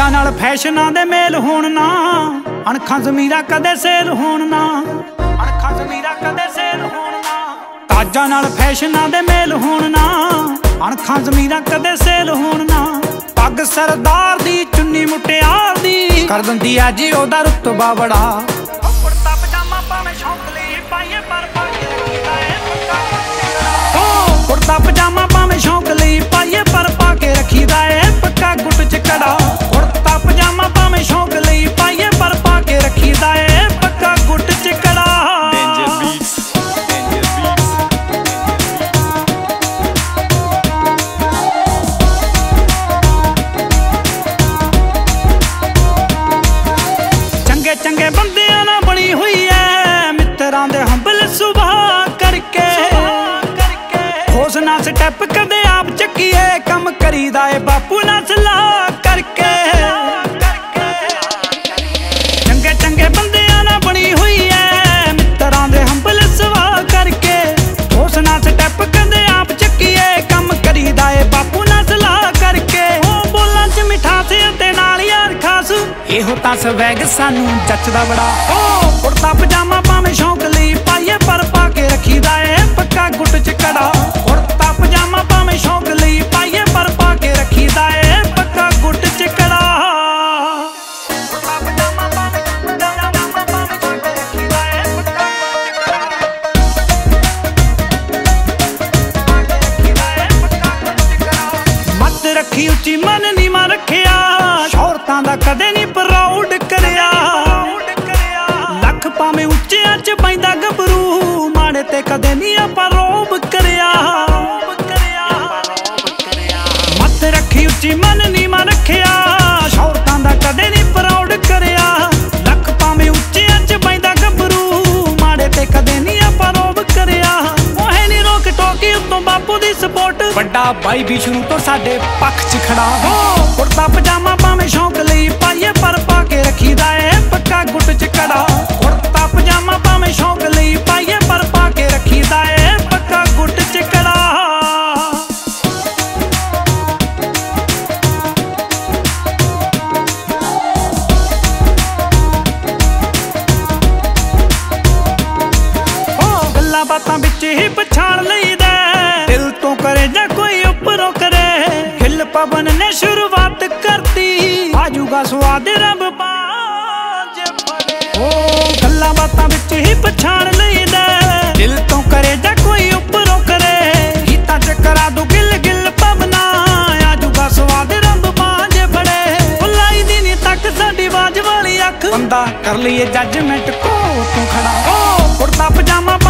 ਤਾਜਾਂ नाल फैशनां दे मेल होण ना, अणखां ज़मीरां कदे सेल होण ना, अणखां ज़मीरां कदे सेल होण ना। ताजां नाल फैशनां दे मेल होण ना, अणखां ज़मीरां कदे सेल होण ना। पग सरदार दी चुन्नी मुटियार दी कर दिंदी आ जी ओदा रुतबा बड़ा। कुर्ता पजामा भावें शौक लई पाइए पर पाके रखीदा ए पक्का। कुर्ता पजामा भावें शौक लई पाइए पर पाके रखीदा ए पक्का गुट च कड़ा। कुर्ता पजामा भावें शौक लई पाइए पर पाके रखीदा ए पक्का गुट च कड़ा। चंगे चंगे बंदियां नाल बनी हुई है मित्रां दे हंबल सुभाऽ करके। होश ना स्टैप कदे आप चक्कीए कम करीदा ए बापू ना सलाह करके। चंगे चंगे बंदियां नाल बनी हुई है मित्रां दे हंबल सुभाऽ करके। होश ना स्टैप कदे आप चक्कीए कम करीदा ए बापू ना सलाह करके। बोलां च मिठास ते नाल यार खास इहो तां स्वैग सानू जचदा बड़ा। कुर्ता पजामा भावें शौक लई पाइए पर पाके रखीदा ए पक्का गुट च कड़ा। कुर्ता पजामा भावें शौक लई पाइए पर पाके रखीदा ए पक्का गुट च कड़ा। कुर्ता पजामा भावें शौक लई रखीदा ए पक्का गुट च कड़ा। मत रखी उच्ची मन नीवां रखिया शौहरतां दा कदे नहीं प्राउड करिया। लख भावें उच्चियां च पैंदा गभरू माड़े ते कदे नहीं आपां रोब करिया। मत रखी उच्ची मन नीवां रखिया शौहरतां दा कदे नहीं प्राउड करिया। लख भावें उच्चियां च पैंदा गभरू माड़े ते कदे नहीं आपां रोब करिया। ओहे नहीं रोक टोकी उत्तों बापू दी सपोर्ट वड्डा बाई भी शुरू तो साडे पक्ष च खड़ा। कुर्ता पजामा भावें शौक लई पाइए पर पाके रखीदा ए पक्का गुट च कड़ा। कुर्ता पजामा भावें शौक लई पाइए पर पाके रखीदा ए पक्का गुट च कड़ा। गल्लां बातां विच ही पछाण लईदा दिल तो करे जां कोई उपरों करे। हिल पवन ने शुरुआत करती आजूगा स्वाद रब बाज फड़े। गल्लां बातां विच ही पछाण लईदा दिल तो करे जां कोई उपरों करे। गीतां च करा दू गिल गिल पवना आजूगा स्वाद रब बाज फड़े। लाई दी नी तक साडी बाज वाली अख बंदा कर लईए जजमेंट को तू खड़ा। कुर्ता पजामा